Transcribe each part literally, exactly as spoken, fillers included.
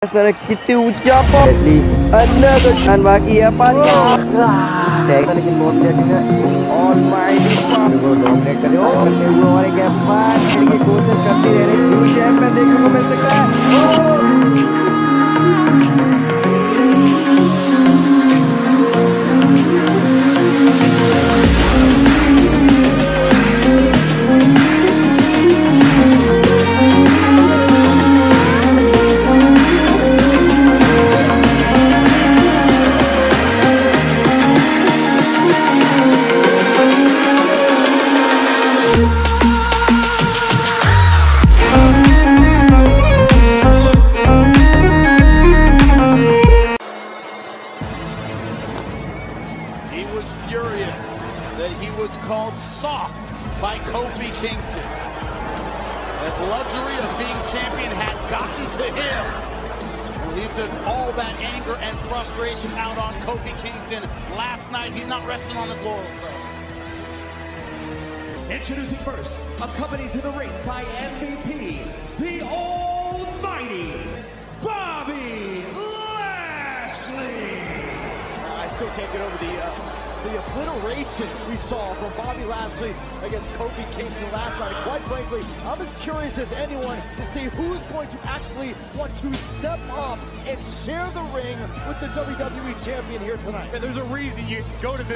कितनी ऊंचा पहुंची अंदर तो जान बाकी है पानी लेकिन बहुत ऑलमाइटी को डोमिनेट करे और करते हुए और एक बार की कोशिश करती रह रही न्यू चैंप में देखने को मिल सकता है। He was furious that he was called soft by Kofi Kingston. That luxury of being champion had gotten to him. Well, he took all that anger and frustration out on Kofi Kingston last night. He's not resting on his laurels, though. Introducing first, accompanied to the ring by M V P, the almighty Bobby Lashley. I still can't get over the uh, the obliteration we saw from Bobby Lashley against Kofi Kingston last night. Quite frankly, I'm as curious as anyone to see who's going to actually want to step up and share the ring with the W W E champion here tonight. And there's a reason you go to this.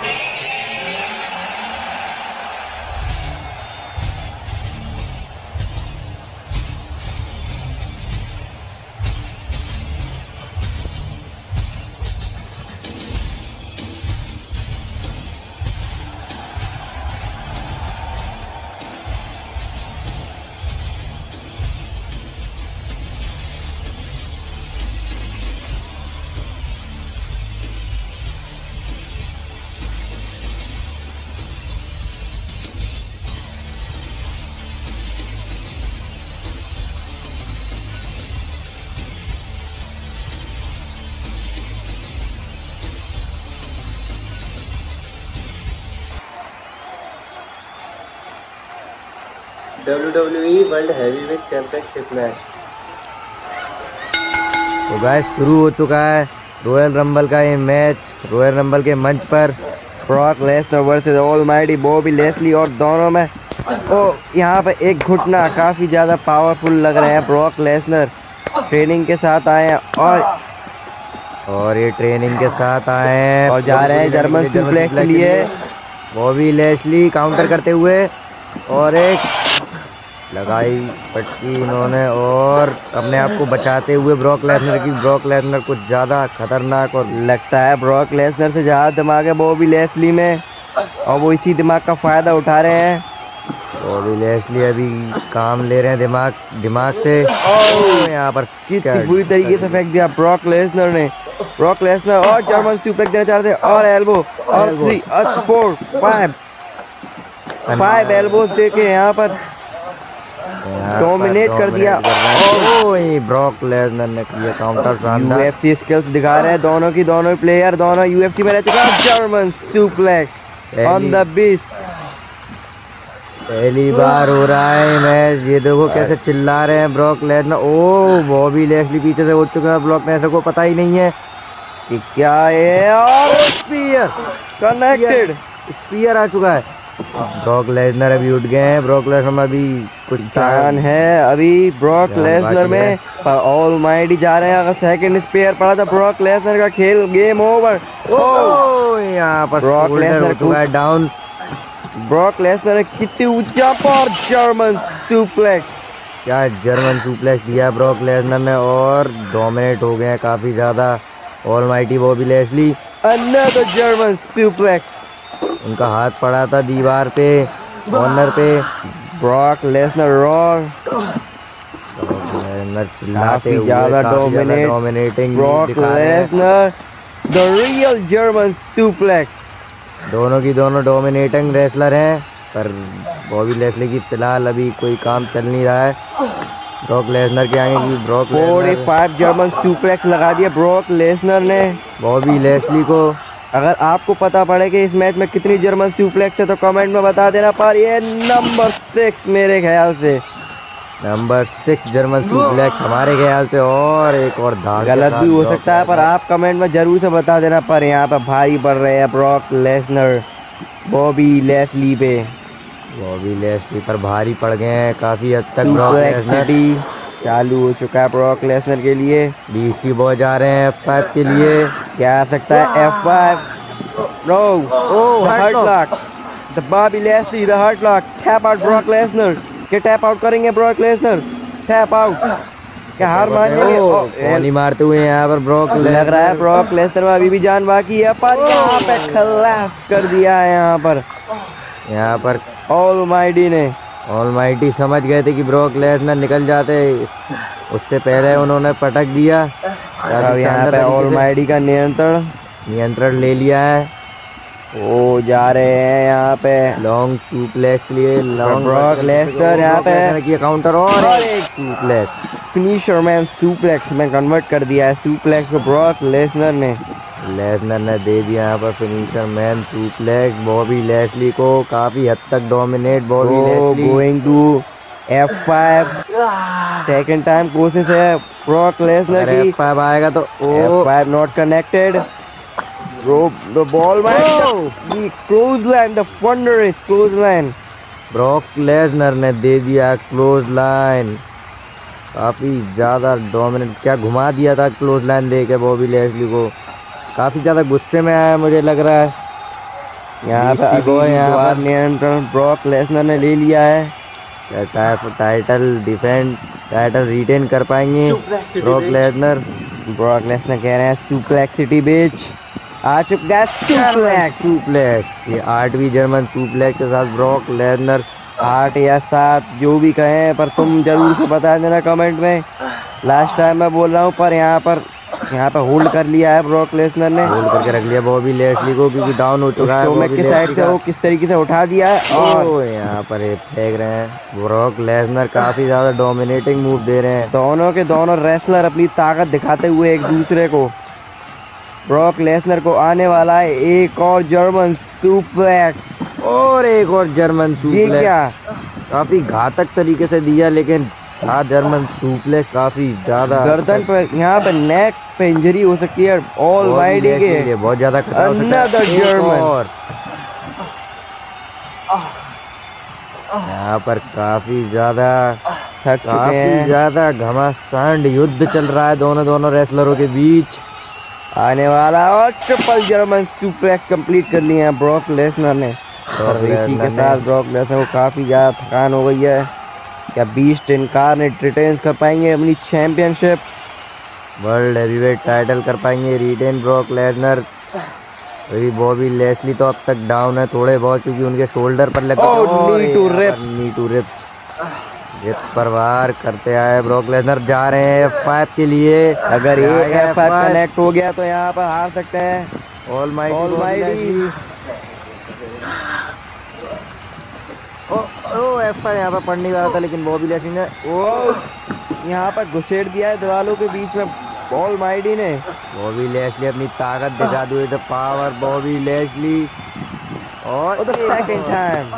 W W E world heavyweight championship match. तो guys शुरू हो चुका है royal rumble का ये match. Royal rumble के मंच पर Brock Lesnar versus Almighty Bobby Lashley और दोनों में ओ यहाँ पे एक घुटना काफ़ी ज़्यादा पावरफुल लग रहे हैं। ब्रॉक लेसनर ट्रेनिंग के साथ आए हैं और और ये ट्रेनिंग के साथ आए हैं और जा रहे हैं जर्मन सुप्लेक्स के लिए। बॉबी लेस्ली काउंटर करते हुए और एक लगाई पटकी इन्होंने और अपने आप को बचाते हुए ब्रॉक लेसनर की। ब्रॉक लेसनर कुछ ज़्यादा खतरनाक और लगता है ब्रॉक लेसनर से ज़्यादा दिमाग है बॉबी लेस्ली में और वो इसी दिमाग का फ़ायदा उठा रहे हैं। बॉबी लेस्ली अभी काम ले रहे हैं दिमाग दिमाग से और यहाँ पर कितनी बुरी तरीके से फेंक दिया ब्रॉक लेसनर ने। ब्रॉक लेसनर और जर्मन सुप्लेक्स देना चाहते हैं और एल्बो और थ्री और फोर फाइव फाइव एल्बोज देके यहाँ पर डोमिनेट कर दिया। और ब्रॉक लेसनर ने किया काउंटर शानदार। यूएफसी स्किल्स दिखा रहे हैं दोनों की दोनों प्लेयर दोनों यूएफसी में रह चुका है। German suplex on the beast पहली बार हो रहा है मैच। ये देखो कैसे चिल्ला रहे हैं ब्रॉक लेसनर। ओ बॉबी लेस्ली पीछे से उठ चुके हैं। ब्रॉक लेसनर को पता ही नहीं है कि क्या है और स्पीयर कनेक्टेड स्पीयर आ चुका है। ब्रॉक लेसनर अभी उठ गए हैं। ब्रॉक लेसनर में अभी कुछ टाइम है अभी ब्रॉक लेसनर में पर ऑलमाइटी जा रहे हैं। अगर सेकंड स्पेयर पड़ा तो ब्रॉक लेसनर का खेल गेम ओवर। ओ यहाँ पर ब्रॉक लेसनर हुआ है डाउन। ब्रॉक लेसनर कितनी ऊंचा पर जर्मन सुप्लेक्स क्या जर्मन सुप्लेक्स दिया ब्रॉक लेसनर ने और डोमिनेट हो गए हैं काफी ज्यादा Almighty Bobby Lashley. Another German suplex उनका हाथ पड़ा था दीवार पे कॉर्नर पे। ब्रॉक लेसनर रॉर चिल्लाते हुए ज्यादा dominate dominating Brock Lesnar the real German suplex. दोनों की दोनों डोमिनेटिंग रेसलर हैं पर बॉबी लेस्ली की फिलहाल अभी कोई काम चल नहीं रहा है। ब्रॉक लेसनर के आगे की ब्रॉक पैंतालीस जर्मन सुप्लेक्स लगा दिया ब्रॉक लेसनर ने बॉबी लेस्ली को। अगर आपको पता पड़े कि इस मैच में कितनी जर्मन सुप्लेक्स है तो कमेंट में बता देना। पर ये नंबर सिक्स मेरे ख्याल से नंबर सिक्स जर्मन सुप्लेक्स हमारे ख्याल से, और एक और धाड़ गलत भी हो सकता है, पर आप कमेंट में जरूर से बता देना। पर यहाँ पर भारी पड़ रहे हैं ब्रॉक लेसनर बॉबी लेस्ली पे। बॉबी लेस्ली पर भारी पड़ गए हैं काफी हद तक। ब्रॉक लेसनर चालू हो चुका है ब्रॉक लेसनर के लिए। बीस्टी बॉय जा रहे हैं एफ फाइव के लिए। क्या आ सकता है F five? No, oh hurt lock, the Bobby Lashley, the hurt lock, tap out Brock Lesnar. क्या टैप आउट करेंगे ब्रॉक लेसनर? टैप आउट, क्या हार मानेंगे? नहीं मारते हुए यहाँ पर ब्रॉक लग रहा है ब्रॉक लेसनर में अभी भी जान बाकी है, पर यहाँ पे खलास कर दिया है। यहाँ पर यहाँ पर ऑलमाइटी ने ऑलमाइटी समझ गए थे कि ब्रॉक लेसनर निकल जाते, उससे पहले उन्होंने पटक दिया। अब यहाँ पे ऑलमाइटी का नियंत्रण नियंत्रण ले लिया है। वो जा रहे हैं यहाँ पे लॉन्ग सुप्लेक्स के लिए। लॉन्ग ब्रॉक लेसनर यहाँ पे किया काउंटर और एक सुप्लेक्स, फिनिशर मैन सुप्लेक्स में कन्वर्ट कर दिया है सुप्लेक्स को ब्रॉक लेसनर ने। लेसनर ने दे दिया यहाँ पर finisher man suplex Bobby Lashley को। काफी हद तक dominate Bobby Lashley. Going to F five, second time कोशिश है ब्रॉक लेसनर की। एफ फाइव आएगा तो F five not connected. The ball man, the clothesline, the thunderous clothesline. Brock Lesnar ने दे दिया क्लोज लाइन। काफी ज्यादा डोमिनेट, क्या घुमा दिया था क्लोज लाइन दे के बॉबी लेस्ली को। काफी ज्यादा गुस्से में आया मुझे लग रहा है। यहाँ पे अभी यहाँ पर नियंत्रण ब्रॉक लेसनर ने ले लिया है। टाइटल डिफेंड, टाइटल रिटेन कर पाएंगे ब्रॉक लेसनर? ब्रॉक लेसनर कह रहे हैं सुप्लेक्स सिटी बीच आ चुका है। सुप्लेक्स सुप्लेक्स ये आठवीं जर्मन सुप्लेक्स के साथ ब्रॉक लेसनर। आठ या सात जो भी कहें, पर तुम जरूर से बता देना कमेंट में। लास्ट टाइम मैं बोल रहा हूँ, पर यहाँ पर यहाँ पर होल्ड कर लिया है ब्रॉक लेसनर ने। होल्ड करके रख लिया बॉबी लेस्ली को, क्योंकि डाउन हो चुका है। मैं किस साइड से वो किस तरीके से उठा दिया है और यहाँ पर ये फेंक रहे हैं। ब्रॉक लेसनर काफी ज्यादा डोमिनेटिंग मूव दे रहे हैं। दोनों के दोनों रेसलर अपनी ताकत दिखाते हुए एक दूसरे को। ब्रॉक लेसनर को आने वाला है एक और जर्मन सुप्लेक्स, और एक और जर्मन सुप्लेक्स। ये क्या काफी घातक तरीके से दिया, लेकिन हाँ जर्मन सुप्लेक्स काफी ज्यादा गर्दन पर, यहाँ पे नेक पे इंजरी हो सकती है ऑलमाइटी के। बहुत ज्यादा अनदर जर्मन। यहाँ पर काफी ज्यादा थक चुके काफी हैं। ज्यादा घमासान युद्ध चल रहा है दोनों दोनों रेसलरों के बीच। आने वाला और ट्रिपल जर्मन सुप्लेक्स कंप्लीट कर लिए हैं ब्रॉक लेसनर ने। और इसी के साथ ब्रॉक लेसनर को काफी ज्यादा थकान हो गई है। क्या बीस्ट इनकार्नेट रिटेन कर पाएंगे अपनी चैंपियनशिप? वर्ल्ड हेवीवेट टाइटल कर पाएंगे रिटेन ब्रॉक लेसनर? अभी बॉबी लेस्ली तो अब तक डाउन है थोड़े बहुत, क्योंकि उनके शोल्डर पर लगा knee to rib knee to rib जित पर वार करते आए। ब्रॉक लेसनर जा रहे हैं एफ फाइव के लिए। अगर ये एफ फाइव कनेक्ट हो गया तो यहाँ पर हार सकते हैं Almighty. Almighty oh oh F five यहाँ पर पड़ने वाला था, लेकिन बॉबी लेस्ली ने ओ यहाँ पर घुसेड़ दिया है दीवारों के बीच में ऑलमाइटी ने। बॉबी लेस्ली अपनी ताकत दिखा दी, द पावर बॉबी लेस्ली। और the second time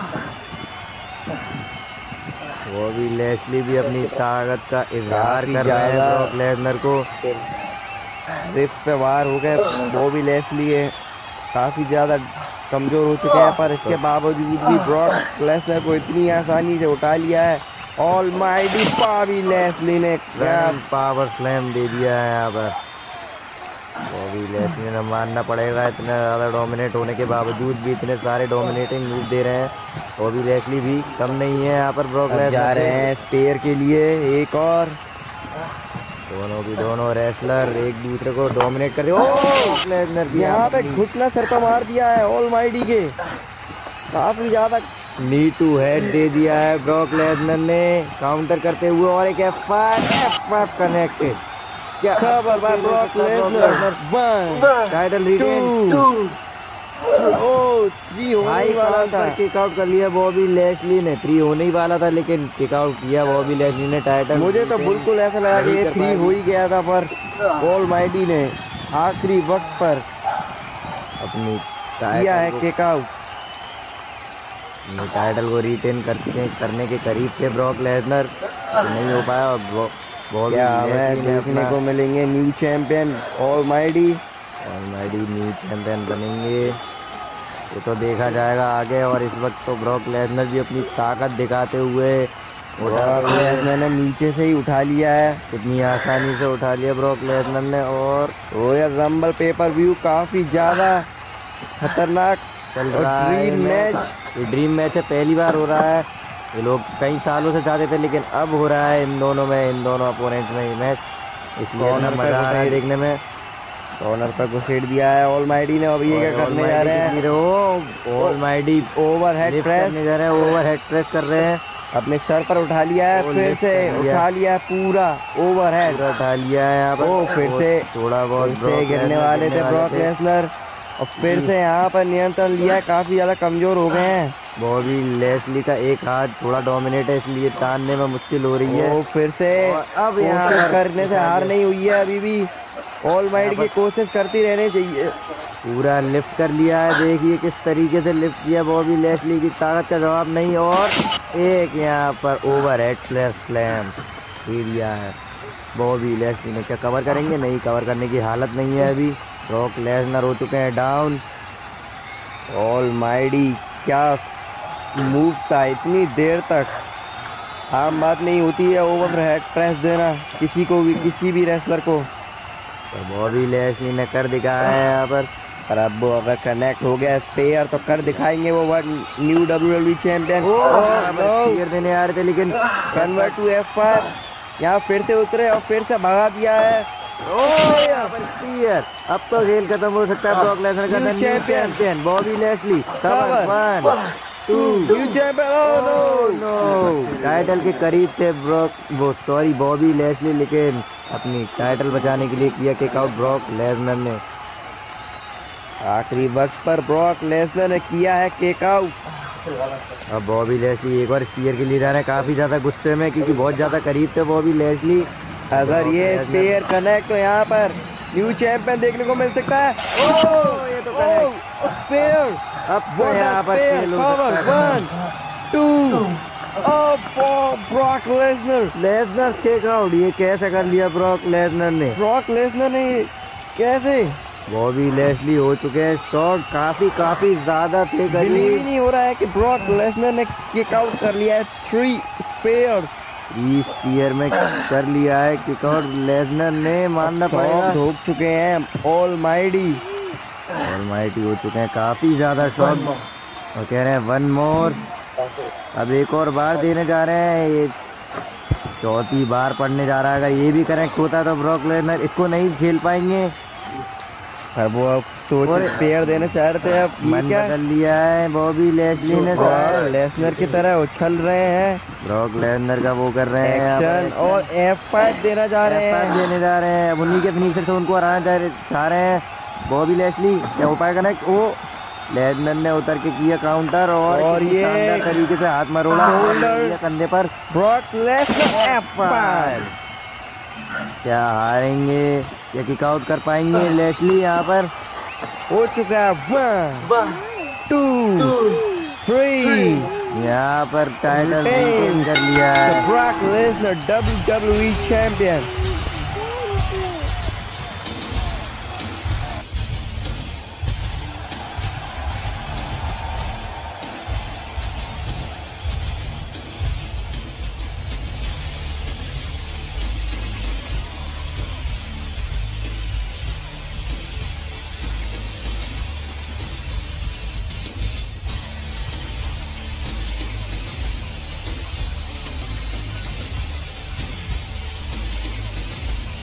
Bobby Lashley भी अपनी ताकत का इजहार कर रहे हैं ब्रॉक लेसनर को। रिफ्ट पे वार हो गए। बॉबी लेस्ली काफी ज्यादा कमजोर हो चुके हैं, पर इसके बावजूद भी ब्रॉक लेसनर को इतनी आसानी से उठा लिया है ऑलमाइटी बॉबी लेस्ली ने। क्या पावर स्लैम दे दिया है यहाँ पर बॉबी लेस्ली ने। मानना पड़ेगा इतना ज़्यादा डोमिनेट होने के बावजूद भी इतने सारे डोमिनेटिंग मूव दे रहे हैं। बॉबी लेस्ली भी कम नहीं है यहाँ पर। ब्रॉक लेसनर जा रहे हैं स्पेयर के लिए एक और। दोनों भी दोनों रेसलर एक दूसरे को डोमिनेट कर रहे हैं। यहाँ पे घुटना सर पर मार दिया है ऑलमाइटी के। काफी ज्यादा नी टू हेड दे दिया है ब्रॉक लेसनर ने काउंटर करते हुए, और एक F five F five connected. क्या खबर by Brock Lesnar. One title retain oh three होने वाला था। किक आउट कर लिया बॉबी लेस्ली ने। थ्री होने ही वाला था, लेकिन किक आउट किया बॉबी लेस्ली ने टाइटल। मुझे तो बिल्कुल ऐसा लगा कि ये थ्री हो ही गया था, पर ऑलमाइटी ने आखिरी वक्त पर अपनी किया है किक आउट। टाइटल को रिटेन करने करने के करीब थे ब्रॉक लेसनर, नहीं हो पाया। और क्या हमें देखने को मिलेंगे new champion almighty almighty new champion बनेंगे, ये तो देखा जाएगा आगे। और इस वक्त तो ब्रॉक लेसनर भी अपनी ताकत दिखाते हुए, ब्रॉक लेसनर ने नीचे से ही उठा लिया है, कितनी आसानी से उठा लिया ब्रॉक लेसनर ने। और रॉयल रंबल पेपर व्यू काफी ज्यादा खतरनाक चल रहा है ड्रीम मैच। ये ड्रीम मैच है, पहली बार हो रहा है। ये लोग कई सालों से चाहते थे, लेकिन अब हो रहा है इन दोनों में, इन दोनों अपोनेंट्स में ये मैच, इसलिए इतना मजा आ रहा है देखने में। कॉर्नर पर घुसेड़ दिया है ऑलमाइटी ने। अब ये क्या करने जा रहे हैं? ऑलमाइटी ओवर हेड प्रेस करने जा रहे हैं, ओवर हेड प्रेस कर रहे हैं, अपने सर पर उठा लिया है, फिर से उठा लिया है पूरा ओवर हेड उठा लिया है यहाँ पर। फिर से थोड़ा बहुत से गिरने वाले थे ब्रॉक लेसनर, और फिर से यहाँ पर नियंत्रण लिया है, काफी ज्यादा कमजोर हो गए हैं। बॉबी लेस्ली का एक हाथ थोड़ा डोमिनेट है, इसलिए तानने में मुश्किल हो रही है। वो फिर से अब यहाँ पर करने से हार नहीं हुई है, अभी भी ऑलमाइटी की कोशिश करती रहनी चाहिए। पूरा लिफ्ट कर लिया है, देखिए किस तरीके से लिफ्ट किया बॉबी लेस्ली की ताकत का जवाब नहीं। और एक यहाँ पर ओवर हेड प्लेस स्लैम दिया है बॉबी लेस्ली ने। क्या कवर करेंगे? नहीं, कवर करने की हालत नहीं है अभी। ब्रॉक लेसनर हो चुके हैं डाउन। ऑलमाइटी क्या मूव था इतनी देर तक, आम बात नहीं होती है ओवर हेड प्रेस देना किसी को भी, किसी भी रेसलर को। तो बॉबी लेस्ली ने कर दिखाया है यहाँ पर। और अब वो अगर कनेक्ट हो गया स्पेयर तो कर दिखाएंगे वो new W W champion. Spear देने आ रहे थे, लेकिन कन्वर्ट टू एफ फाइव यहाँ फिर से उतरे और फिर से भगा दिया है। स्पीयर, अब तो खेल खत्म हो सकता है ब्रॉक लेसनर का। New champion Bobby Lashley, one two new champion. Title के करीब थे ब्रॉक, वो सॉरी बॉबी लेस्ली, लेकिन अपनी टाइटल बचाने के लिए किया किक आउट ब्रॉक लेसनर ने। आखिरी वक्त पर ब्रॉक लेसनर ने किया है किक आउट। अब बॉबी लेस्ली एक बार स्पीयर के लिए जा रहे हैं, काफी ज्यादा गुस्से में, क्योंकि बहुत ज्यादा करीब थे बॉबी लेस्ली। अगर ये स्पेयर कनेक्ट तो यहाँ पर न्यू चैंपियन देखने को मिल सकता है। ओह, ये तो स्पेयर, अब तो यहाँ पर one two Brock Lesnar Lesnar kick out. ये कैसे कर लिया ब्रॉक लेसनर ने? ब्रॉक लेसनर ने कैसे? बॉबी लेस्ली हो चुके हैं शॉट, काफी काफी ज्यादा थे, बिलीव ही नहीं हो रहा है कि ब्रॉक लेसनर ने किक आउट कर लिया है। थ्री स्पेयर थ्री स्पीयर में कर लिया है किक आउट लेसनर ने, मानना पड़ेगा। ठोक चुके हैं ऑलमाइटी ऑलमाइटी हो चुके हैं काफी ज्यादा शॉट, और कह रहे हैं वन मोर। अब एक और बार देने जा रहे हैं, ये चौथी बार पड़ने जा रहा है। अगर ये भी कनेक्ट होता तो ब्रॉक लेसनर इसको नहीं खेल पाएंगे। अब वो अब सोच स्पेयर देना चाह रहे थे, अब मन बदल लिया है बॉबी लेस्ली ने। लेसनर की तरह उछल रहे हैं, ब्रॉक लेसनर का वो कर रहे हैं एक्शन, और एफ फाइव देना जा रहे हैं देने जा रहे हैं। अब उन्हीं के फिनिशर से उनको हराना चाह रहे हैं बॉबी लेस्ली। क्या हो पाएगा कनेक्ट? वो लेसनर ने उतर के किया काउंटर, और, और ये तरीके से हाथ मरोड़ा कंधे पर। Brock Lesnar F five. क्या हारेंगे या किक आउट कर पाएंगे लेस्ली? यहाँ पर हो चुका है वन टू थ्री, यहाँ पर टाइटल कर लिया है। Brock Lesnar W W E champion.